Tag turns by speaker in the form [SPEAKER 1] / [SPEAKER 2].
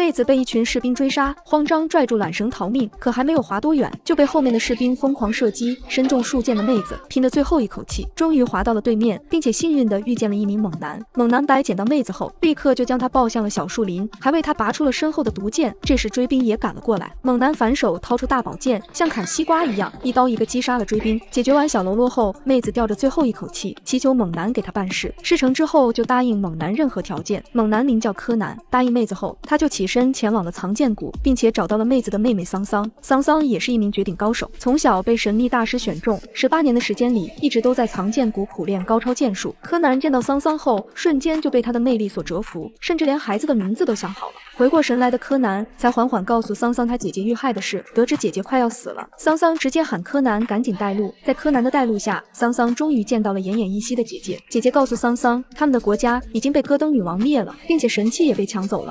[SPEAKER 1] 妹子被一群士兵追杀，慌张拽住缆绳逃命，可还没有滑多远，就被后面的士兵疯狂射击。身中数箭的妹子拼着最后一口气，终于滑到了对面，并且幸运地遇见了一名猛男。猛男白捡到妹子后，立刻就将她抱向了小树林，还为她拔出了身后的毒箭。这时追兵也赶了过来，猛男反手掏出大宝剑，像砍西瓜一样，一刀一个击杀了追兵。解决完小喽啰后，妹子吊着最后一口气，祈求猛男给她办事。事成之后，就答应猛男任何条件。猛男名叫柯南，答应妹子后，他就起身前往了藏剑谷，并且找到了妹子的妹妹桑桑。桑桑也是一名绝顶高手，从小被神秘大师选中，18年的时间里一直都在藏剑谷苦练高超剑术。柯南见到桑桑后，瞬间就被她的魅力所折服，甚至连孩子的名字都想好了。回过神来的柯南才缓缓告诉桑桑他姐姐遇害的事，得知姐姐快要死了，桑桑直接喊柯南赶紧带路。在柯南的带路下，桑桑终于见到了奄奄一息的姐姐。姐姐告诉桑桑，他们的国家已经被戈登女王灭了，并且神器也被抢走了。